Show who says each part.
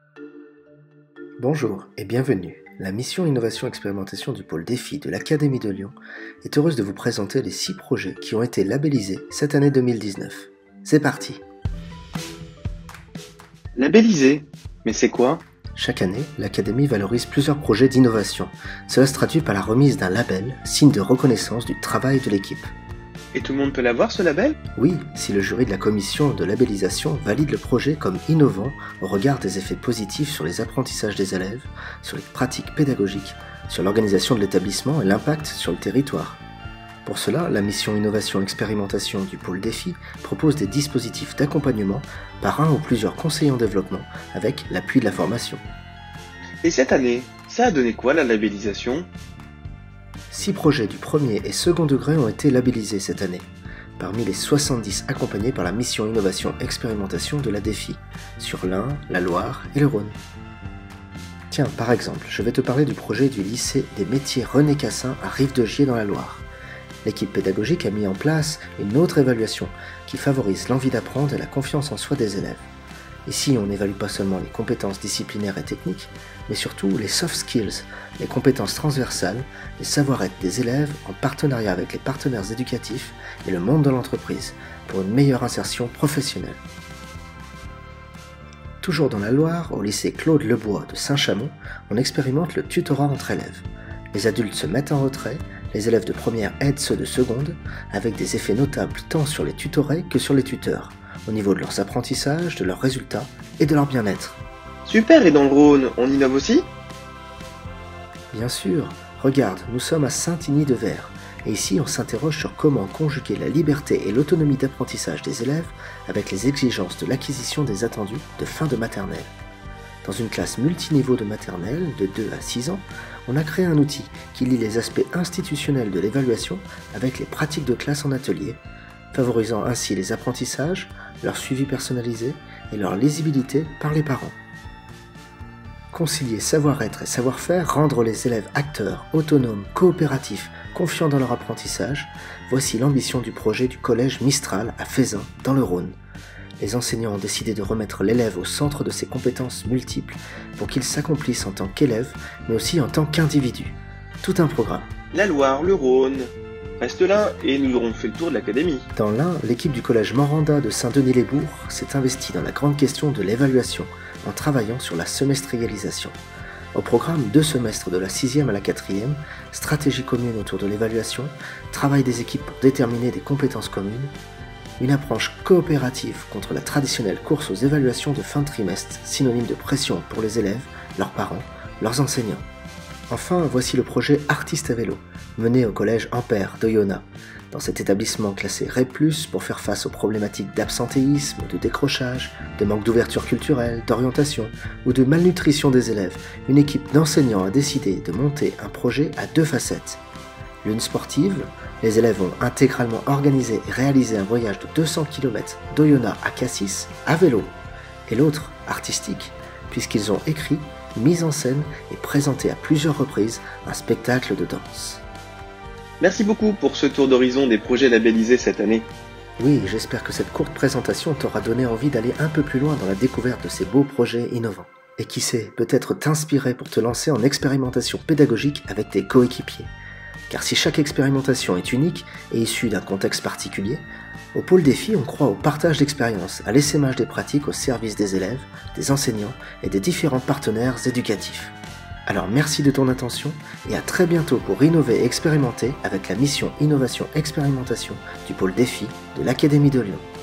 Speaker 1: Bonjour et bienvenue. La mission Innovation Expérimentation du pôle Défi de l'Académie de Lyon est heureuse de vous présenter les 6 projets qui ont été labellisés cette année 2019. C'est parti!
Speaker 2: Labellisé? Mais c'est quoi?
Speaker 1: Chaque année, l'Académie valorise plusieurs projets d'innovation. Cela se traduit par la remise d'un label, signe de reconnaissance du travail de l'équipe.
Speaker 2: Et tout le monde peut l'avoir, ce label?
Speaker 1: Oui, si le jury de la commission de labellisation valide le projet comme innovant au regard des effets positifs sur les apprentissages des élèves, sur les pratiques pédagogiques, sur l'organisation de l'établissement et l'impact sur le territoire. Pour cela, la mission Innovation Expérimentation du pôle Défi propose des dispositifs d'accompagnement par un ou plusieurs conseillers en développement avec l'appui de la formation.
Speaker 2: Et cette année, ça a donné quoi la labellisation?
Speaker 1: 6 projets du premier et second degré ont été labellisés cette année, parmi les 70 accompagnés par la mission Innovation Expérimentation de la Défi, sur l'Ain, la Loire et le Rhône. Tiens, par exemple, je vais te parler du projet du lycée des métiers René Cassin à Rive-de-Gier dans la Loire. L'équipe pédagogique a mis en place une autre évaluation qui favorise l'envie d'apprendre et la confiance en soi des élèves. Ici, on n'évalue pas seulement les compétences disciplinaires et techniques, mais surtout les soft skills, les compétences transversales, les savoir-être des élèves en partenariat avec les partenaires éducatifs et le monde de l'entreprise pour une meilleure insertion professionnelle. Toujours dans la Loire, au lycée Claude Lebois de Saint-Chamond, on expérimente le tutorat entre élèves. Les adultes se mettent en retrait, les élèves de première aident ceux de seconde, avec des effets notables tant sur les tutorés que sur les tuteurs, au niveau de leurs apprentissages, de leurs résultats et de leur bien-être.
Speaker 2: Super, et dans le Rhône, on innove aussi?
Speaker 1: Bien sûr, regarde, nous sommes à Saint-Igny-de-Vert, et ici on s'interroge sur comment conjuguer la liberté et l'autonomie d'apprentissage des élèves avec les exigences de l'acquisition des attendus de fin de maternelle. Dans une classe multiniveau de maternelle, de 2 à 6 ans, on a créé un outil qui lie les aspects institutionnels de l'évaluation avec les pratiques de classe en atelier, favorisant ainsi les apprentissages, leur suivi personnalisé et leur lisibilité par les parents. Concilier savoir-être et savoir-faire, rendre les élèves acteurs, autonomes, coopératifs, confiants dans leur apprentissage, voici l'ambition du projet du collège Mistral à Feyzin, dans le Rhône. Les enseignants ont décidé de remettre l'élève au centre de ses compétences multiples pour qu'il s'accomplisse en tant qu'élève, mais aussi en tant qu'individu. Tout un programme.
Speaker 2: La Loire, le Rhône. Reste là et nous aurons fait le tour de l'académie.
Speaker 1: Dans l'Ain, l'équipe du collège Moranda de Saint-Denis-les-Bourgs s'est investie dans la grande question de l'évaluation en travaillant sur la semestrialisation. Au programme 2 semestres de la 6e à la 4e, stratégie commune autour de l'évaluation, travail des équipes pour déterminer des compétences communes, une approche coopérative contre la traditionnelle course aux évaluations de fin de trimestre, synonyme de pression pour les élèves, leurs parents, leurs enseignants. Enfin, voici le projet Artistes à vélo, mené au collège Ampère d'Oyonnax. Dans cet établissement classé REP+, pour faire face aux problématiques d'absentéisme, de décrochage, de manque d'ouverture culturelle, d'orientation ou de malnutrition des élèves, une équipe d'enseignants a décidé de monter un projet à 2 facettes. L'une sportive, les élèves ont intégralement organisé et réalisé un voyage de 200 km d'Oyonnax à Cassis à vélo, et l'autre artistique, puisqu'ils ont écrit, mis en scène et présenté à plusieurs reprises un spectacle de danse.
Speaker 2: Merci beaucoup pour ce tour d'horizon des projets labellisés cette année.
Speaker 1: Oui, j'espère que cette courte présentation t'aura donné envie d'aller un peu plus loin dans la découverte de ces beaux projets innovants. Et qui sait, peut-être t'inspirer pour te lancer en expérimentation pédagogique avec tes coéquipiers. Car si chaque expérimentation est unique et issue d'un contexte particulier, au pôle Défi, on croit au partage d'expériences, à l'essaimage des pratiques au service des élèves, des enseignants et des différents partenaires éducatifs. Alors merci de ton attention et à très bientôt pour innover et expérimenter avec la mission Innovation Expérimentation du pôle Défi de l'Académie de Lyon.